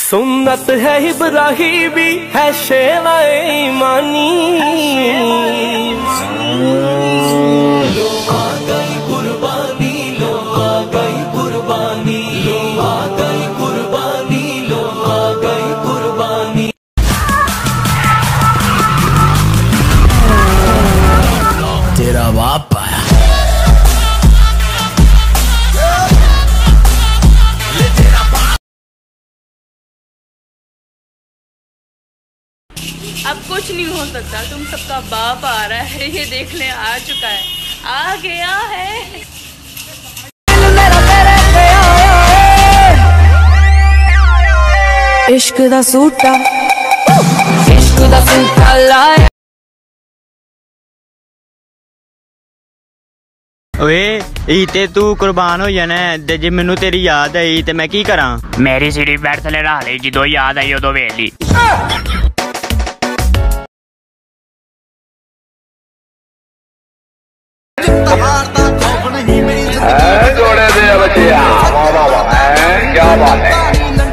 सुन्नत है इब्राहिमी है शेवाए ईमानी। लो आ गई कुर्बानी, लो आ गई कुर्बानी, लो आ गई कुर्बानी, लो आ गई कुर्बानी। तेरा बाप आया। अब कुछ नहीं हो सकता, तुम सबका बाप आ रहा है, ये देख ले, आ चुका है, आ गया है। इश्क दा सूटा, इश्क दा सूटा लाए। ओए ते तू कुर्बान हो जाना है, जे मैनू तेरी याद आई ते मैं की करा? मेरी सीढ़ी बैठ थले रह ली, जो याद आई उदो वेख ली। जोड़े दे बच्चिया, क्या बात है।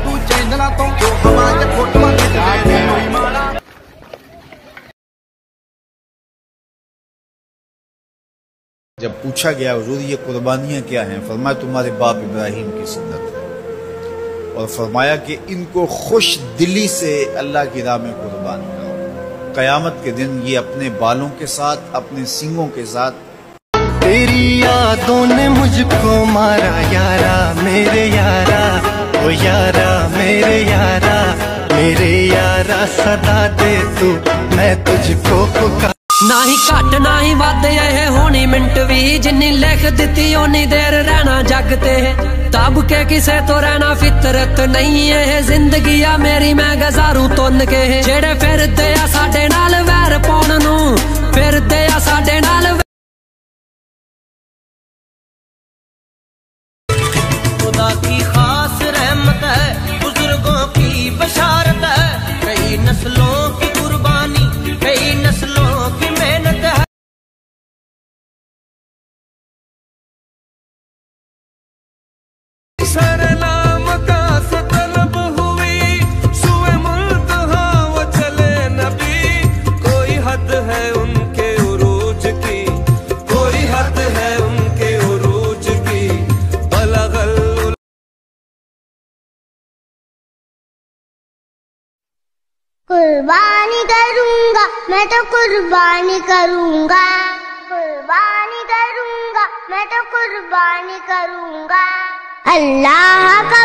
जब पूछा गया हुजूर ये कुर्बानियाँ क्या हैं, फरमाया तुम्हारे बाप इब्राहिम की सुन्नत है, और फरमाया कि इनको खुश दिली से अल्लाह की राह में कुर्बान करो। कयामत के दिन ये अपने बालों के साथ, अपने सींगों के साथ। तेरी यादों ने मुझको मारा यारा, मेरे यारा, ओ यारा, मेरे यारा, मेरे यारा, सदा दे तू मैं तुझको पुकार। ना ही घट ना ही वध ये होनी मिंट भी, जिन्नी लिख दिती ओनी देर रहना जग ते। तब के किसे तो रहना फितरत नहीं है, जिंदगी आ मेरी मैं गजारू तुन के। जेड़े फिरदे आ साडे नाल वैर पाउण नूं, फिरदे आ साडे नाल। खुदा की खास रहमत है, बुजुर्गों की बशारत है, कई नस्लों की कुर्बानी, कई नस्लों की मेहनत है। सारे नाम का सतलब हुई, सुए मुल्क हाँ वो चले नबी। कोई हद है उनके उरूज की, कोई हद है उनके उरूज की। बलगल कुर्बानी करूंगा मैं तो कुर्बानी करूंगा, कुर्बानी करूंगा मैं तो कुर्बानी करूंगा। अल्लाह का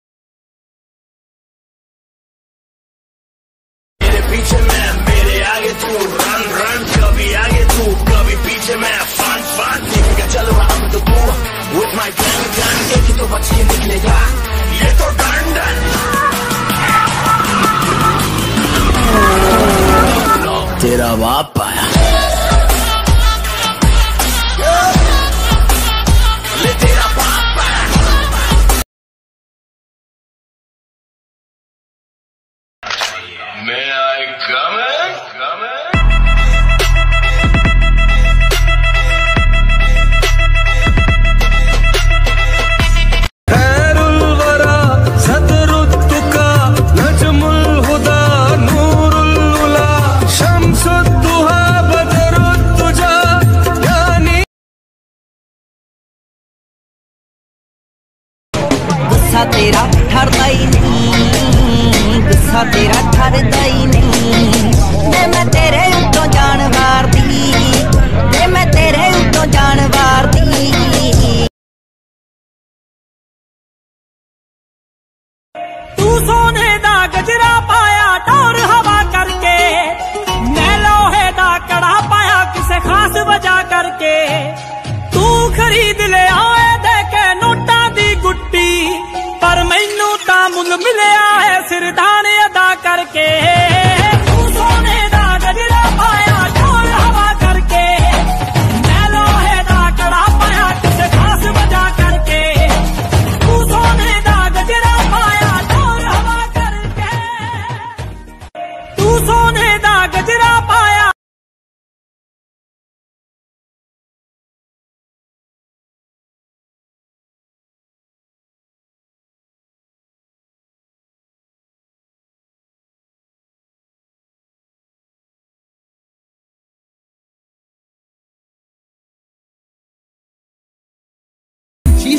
मेरे पीछे मैं, मेरे आगे तू, रन रन, कभी आगे तू, कभी पीछे मैं, फन फन, ठीक है चलो हम तो तू, with my gun gun, एक ही तो बच के निकलेगा, ये तो डन डन। तेरा बाप आया। ले तेरा बाप आया। May I come in? Come in? खैरुल वरा सदरुत्तुका नजमुल हुदा नूरुल उला शम्सुद्दुहा बदरुद्दुजा यानी। गुस्सा तेरा ठरदा ही नहीं, गुस्सा तेरा ठरदा ही नहीं। मैं तेरे उत्तों जान वारदी, मैं तेरे उत्तों जान वारदी। तू सोने दा गजरा पाया टोर हवा करके, मैं लोहे दा कड़ा पाया किसे खास वजह करके। तू खरीद ले आए दे के नोटा दी गुट्टी, पर मैनू ता मुल मिलिया है सिरदाने अदा करके।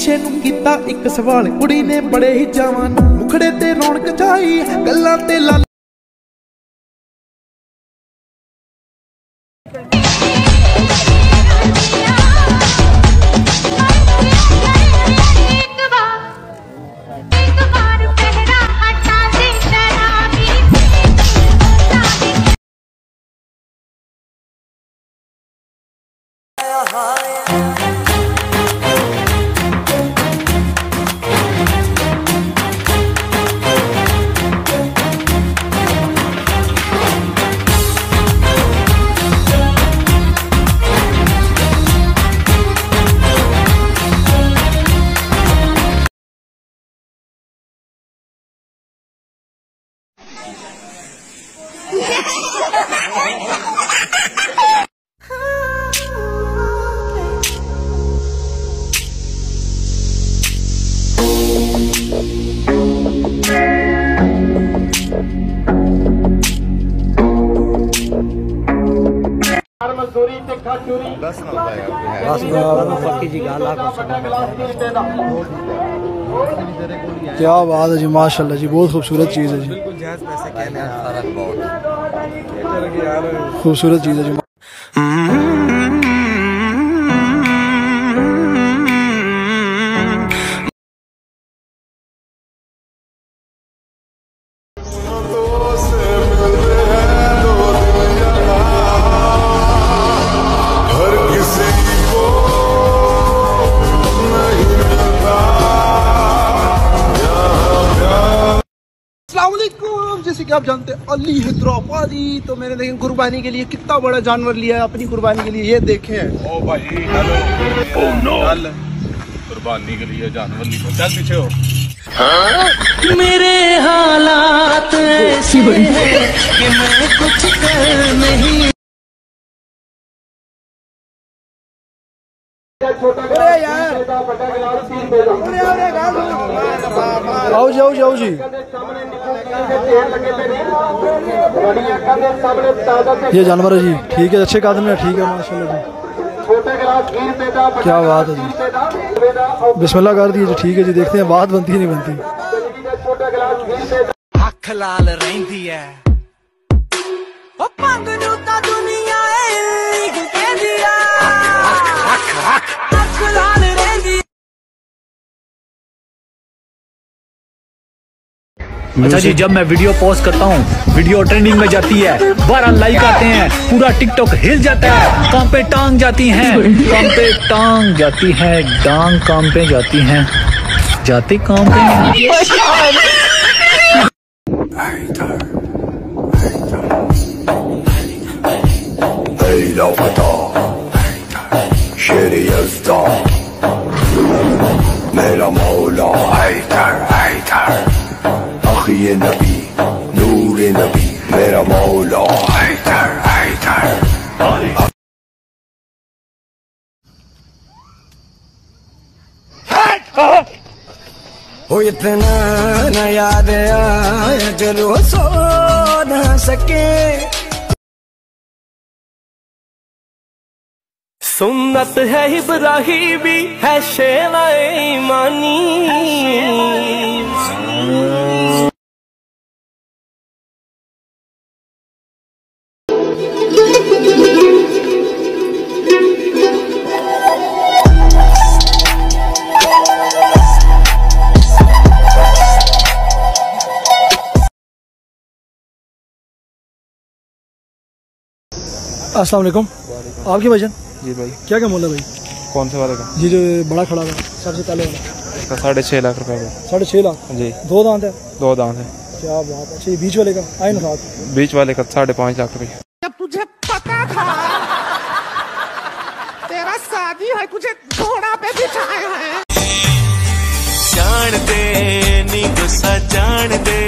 शीशे नूं कीता एक सवाल, कुड़ी ने बड़े ही चावां नाल मुखड़े ते रौनक छाई, गल्लां ते लाल क्या बात है जी, माशाल्लाह जी, बहुत खूबसूरत चीज़ है जी, खूबसूरत चीज़ है जी। जैसे कि आप जानते हैं अली हैदराबादी, तो मैंने देखें कुर्बानी के लिए कितना बड़ा जानवर लिया है अपनी कुर्बानी के लिए, ये देखें। ओ भाई हेलो, ओ नो, कुर्बानी के लिए जानवर लिया, चल पीछे हो। मेरे हालात ऐसे हैं कि मैं कुछ कर नहीं। आओ जाओ जाओ जी, ये जानवर है जी, ठीक है, अच्छे कदम है, ठीक है माशाल्लाह जी, क्या बात है जी, बिस्मिल्लाह कर दिए जी, ठीक है जी, देखते हैं बात बनती नहीं बनती। अख लाल रही है दुनिया अच्छा जी, जब मैं वीडियो पोस्ट करता हूँ वीडियो ट्रेंडिंग में जाती है, 12 लाइक आते हैं, पूरा टिकटॉक हिल जाता है, काम पे टांग जाती हैं, काम पे टांग जाती हैं, डांग काम पे जाती हैं, जाते काम पे। मेरा मौला हैदर हैदर, अखी नबी नूर नबी, मेरा मौला हैदर हैदर। ओ इतना न याद आया चलो सो न सके, सुन्नत है इब्राहिमी है शेरा ईमानी। अस्सलाम वालेकुम, आपके भाईजान जी भाई, क्या क्या मोल है भाई? कौन से वाले का? जी जो बड़ा खड़ा है सबसे पहले वाला, इसका 6.5 लाख रुपए का। 6.5 लाख जी, 2 दांत है? 2 दांत है। क्या बात है। अच्छा, बीच वाले का आए ना साथ? बीच वाले का 5.5 लाख रुपए। जब तुझे पता था तेरा शादी है, तुझे घोड़ा पे बिठाया है। जान दे नी गुस्सा जान दे,